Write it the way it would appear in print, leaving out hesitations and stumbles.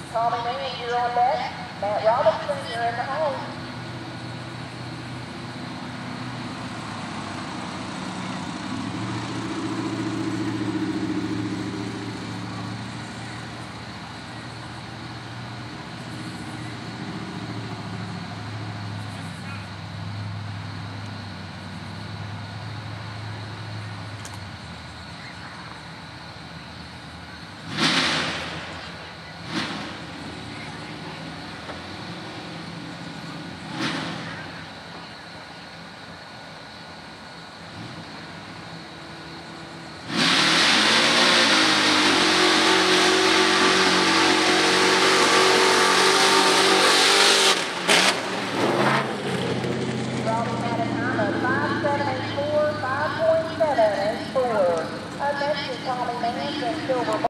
Tommy Mooney, you're on deck. Matt Robinson, you're in the hole.